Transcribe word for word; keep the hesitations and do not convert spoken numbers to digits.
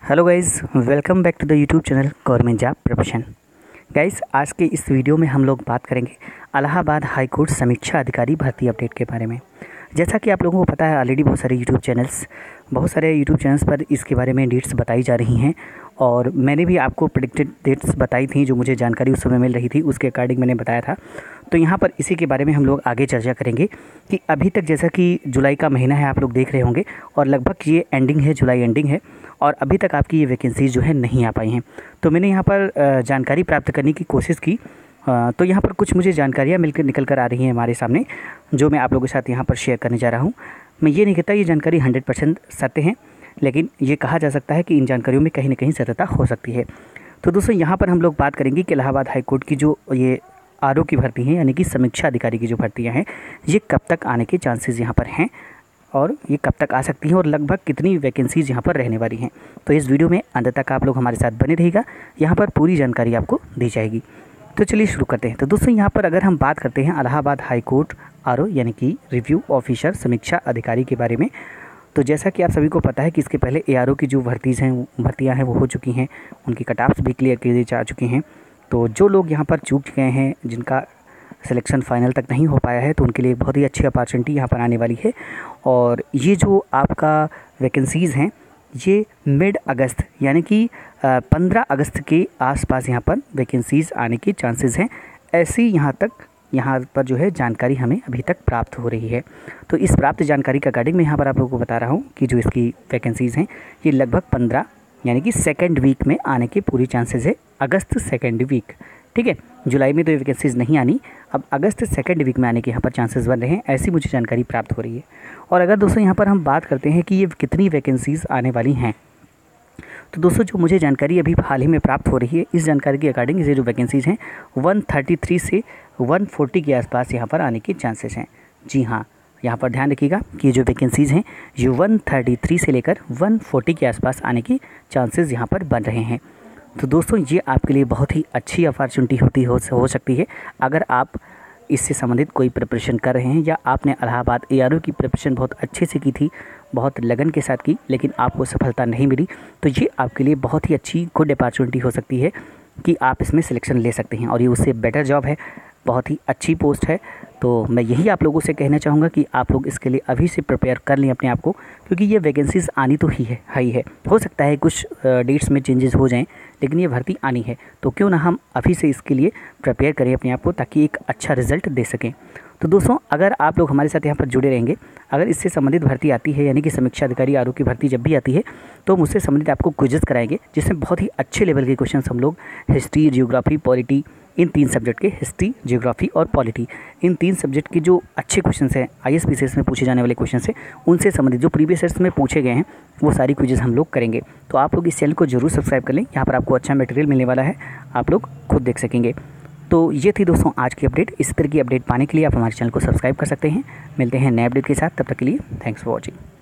Hello guys, welcome back to the YouTube channel government job preparation. Guys, आज के इस video में हम लोग बात करेंगे इलाहाबाद हाई कोर्ट समीक्षा अधिकारी भर्ती अपडेट के बारे में। जैसा कि आप लोगों को पता है, ऑलरेडी बहुत सारे यूट्यूब चैनल्स बहुत सारे यूट्यूब चैनल्स पर इसके बारे में डेट्स बताई जा रही हैं और मैंने भी आपको प्रेडिक्टेड डेट्स बताई थी, जो मुझे जानकारी उस समय मिल रही थी उसके अकॉर्डिंग मैंने बताया था। तो यहाँ पर इसी के बारे में हम लोग आगे चर्चा करेंगे कि अभी तक जैसा कि जुलाई का महीना है, आप लोग देख रहे होंगे और लगभग ये एंडिंग है, जुलाई एंडिंग है और अभी तक आपकी ये वैकेंसीज जो है नहीं आ पाई हैं। तो मैंने यहाँ पर जानकारी प्राप्त करने की कोशिश की, तो यहाँ पर कुछ मुझे जानकारियाँ मिलकर निकल कर आ रही हैं हमारे सामने, जो मैं आप लोगों के साथ यहाँ पर शेयर करने जा रहा हूँ। मैं ये नहीं कहता ये जानकारी हंड्रेड परसेंट सत्य है, लेकिन ये कहा जा सकता है कि इन जानकारियों में कहीं ना कहीं सत्यता हो सकती है। तो दोस्तों, यहाँ पर हम लोग बात करेंगे कि इलाहाबाद हाई कोर्ट की जो ये आर ओ की भर्ती है, यानी कि समीक्षा अधिकारी की जो भर्तियाँ हैं, ये कब तक आने के चांसेस यहाँ पर हैं और ये कब तक आ सकती हैं और लगभग कितनी वैकेंसीज़ यहाँ पर रहने वाली हैं। तो इस वीडियो में अंत तक आप लोग हमारे साथ बने रहिएगा, यहाँ पर पूरी जानकारी आपको दी जाएगी। तो चलिए शुरू करते हैं। तो दोस्तों, यहाँ पर अगर हम बात करते हैं Allahabad high court R O यानी कि रिव्यू ऑफिसर समीक्षा अधिकारी के बारे में, तो जैसा कि आप सभी को पता है कि इसके पहले ए आर ओ की जो भर्तीज़ हैं भर्तियाँ हैं वो हो चुकी हैं, उनकी कट ऑफ्स भी क्लियर कर दी जा चुकी हैं। तो जो लोग यहाँ पर चूक गए हैं, जिनका सिलेक्शन फाइनल तक नहीं हो पाया है, तो उनके लिए बहुत ही अच्छी अपॉर्चुनिटी यहाँ पर आने वाली है। और ये जो आपका वैकेंसीज़ हैं, ये मिड अगस्त यानी कि पंद्रह अगस्त के आसपास यहाँ पर वैकेंसीज़ आने के चांसेस हैं। ऐसी यहाँ तक यहाँ पर जो है जानकारी हमें अभी तक प्राप्त हो रही है। तो इस प्राप्त जानकारी के अकॉर्डिंग मैं यहाँ पर आप लोगों को बता रहा हूँ कि जो इसकी वैकेंसीज़ हैं, ये लगभग पंद्रह यानी कि सेकेंड वीक में आने के पूरी चांसेस है। अगस्त सेकेंड वीक, ठीक है। जुलाई में तो ये वैकेंसीज़ नहीं आनी, अब अगस्त सेकेंड वीक में आने के यहाँ पर चांसेस बन रहे हैं, ऐसी मुझे जानकारी प्राप्त हो रही है। और अगर दोस्तों यहाँ पर हम बात करते हैं कि ये कितनी वैकेंसीज़ आने वाली हैं, तो दोस्तों जो मुझे जानकारी अभी हाल ही में प्राप्त हो रही है, इस जानकारी के अकॉर्डिंग ये जो वैकेंसीज़ हैं एक सौ तैंतीस से एक सौ चालीस के आसपास यहाँ पर आने के चांसेस हैं। जी हाँ, यहाँ पर ध्यान रखिएगा कि जो वैकेंसीज़ हैं ये एक सौ तैंतीस से लेकर एक सौ चालीस के आसपास आने के चांसेस यहाँ पर बन रहे हैं। तो दोस्तों, ये आपके लिए बहुत ही अच्छी अपॉर्चुनिटी होती हो हो सकती है अगर आप इससे संबंधित कोई प्रिपरेशन कर रहे हैं या आपने इलाहाबाद ए आर ओ की प्रिपरेशन बहुत अच्छे से की थी, बहुत लगन के साथ की, लेकिन आपको सफलता नहीं मिली, तो ये आपके लिए बहुत ही अच्छी गुड अपॉर्चुनिटी हो सकती है कि आप इसमें सिलेक्शन ले सकते हैं और ये उससे बेटर जॉब है, बहुत ही अच्छी पोस्ट है। तो मैं यही आप लोगों से कहना चाहूँगा कि आप लोग इसके लिए अभी से प्रिपेयर कर लें अपने आप को, क्योंकि ये वैकेंसीज़ आनी तो ही है हाई है। हो सकता है कुछ डेट्स में चेंजेस हो जाएं, लेकिन ये भर्ती आनी है, तो क्यों ना हम अभी से इसके लिए प्रिपेयर करें अपने आप को, ताकि एक अच्छा रिजल्ट दे सकें। तो दोस्तों, अगर आप लोग हमारे साथ यहाँ पर जुड़े रहेंगे, अगर इससे संबंधित भर्ती आती है यानी कि समीक्षा अधिकारी आर ओ की भर्ती जब भी आती है, तो मुझसे संबंधित आपको क्विज़ कराएंगे, जिसमें बहुत ही अच्छे लेवल के क्वेश्चन हम लोग हिस्ट्री, जियोग्राफी, पॉलिटी, इन तीन सब्जेक्ट के हिस्ट्री, जियोग्राफी और पॉलिटी, इन तीन सब्जेक्ट के जो अच्छे क्वेश्चन हैं, I S P C S में पूछे जाने वाले क्वेश्चन हैं, उनसे संबंधित जो प्रीवियस ईयर्स में पूछे गए हैं, वो सारी क्विज़ हम लोग करेंगे। तो आप लोग इस चैनल को जरूर सब्सक्राइब कर लें, यहाँ पर आपको अच्छा मटेरियल मिलने वाला है, आप लोग खुद देख सकेंगे। तो ये थी दोस्तों आज की अपडेट। इस तरह की अपडेट पाने के लिए आप हमारे चैनल को सब्सक्राइब कर सकते हैं। मिलते हैं नए अपडेट के साथ, तब तक के लिए थैंक्स फॉर वॉचिंग।